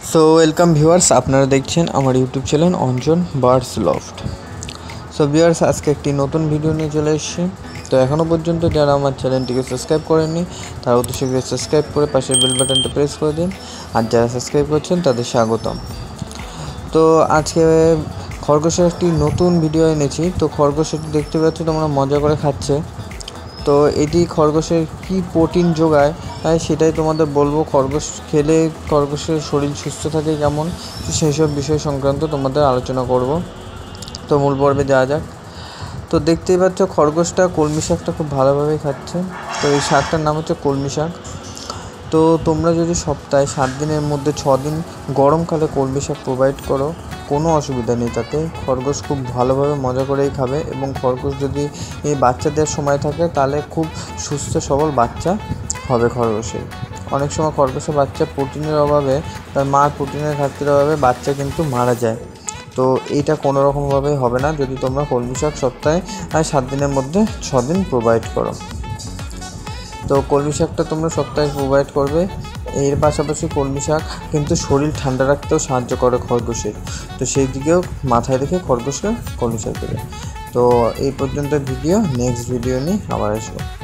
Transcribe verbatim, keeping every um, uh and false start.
So welcome viewers, আপনারা দেখছেন আমার YouTube channel Anjan birds loft. So viewers, আজকে একটি নতুন ভিডিও নিয়ে চলে এসেছি। তো এখনও পর্যন্ত যারা আমার চ্যানেলটিকে সাবস্ক্রাইব করেননি তারা অতি শীঘ্রই সাবস্ক্রাইব করে পাশের বেল বাটনটা প্রেস করে দিন, আর যারা সাবস্ক্রাইব করছেন তাদের স্বাগতম। তো আজকে খরগোশের একটি নতুন ভিডিও এনেছি। তো খরগোশটি দেখতে পাচ্ছ তোমরা মজা করে খাচ্ছে। তো এটি খরগোশের কি প্রোটিন যোগায় সেটাই তোমাদের বলবো। খরগোশ খেলে খরগোশের শরীর সুস্থ থাকে কেমন, সেই সব বিষয় সংক্রান্ত তোমাদের আলোচনা করব। তো মূল পর্বে যাওয়া যাক। তো দেখতেই পাচ্ছ খরগোশটা কলমি শাকটা খুব ভালোভাবেই খাচ্ছে। তো এই শাকটার নাম হচ্ছে কলমি শাক। তো তোমরা যদি সপ্তাহে সাত দিনের মধ্যে ছ দিন গরমকালে কলমি শাক প্রোভাইড করো, কোনো অসুবিধা নেই তাতে। খরগোশ খুব ভালোভাবে মজা করেই খাবে, এবং খরগোশ যদি এই বাচ্চা দেওয়ার সময় থাকে তাহলে খুব সুস্থ সবল বাচ্চা হবে খরগোশের। অনেক সময় খরগোশের বাচ্চা প্রোটিনের অভাবে, তার মার প্রোটিনের ঘাটতির অভাবে বাচ্চা কিন্তু মারা যায়। তো এইটা কোনো রকমভাবেই হবে না যদি তোমরা কলমি শাক সপ্তাহে সাত দিনের মধ্যে ছ দিন প্রোভাইড করো। তো কলমি শাকটা তোমরা সপ্তাহে প্রোভাইড করবে। এর পাশাপাশি কলমি শাক কিন্তু শরীর ঠান্ডা রাখতেও সাহায্য করে খরগোশের। তো সেই দিকেও মাথায় রেখে খরগোশকে কলমি শাক দেবে। তো এই পর্যন্ত ভিডিও, নেক্সট ভিডিও নিয়ে আবার আসবো।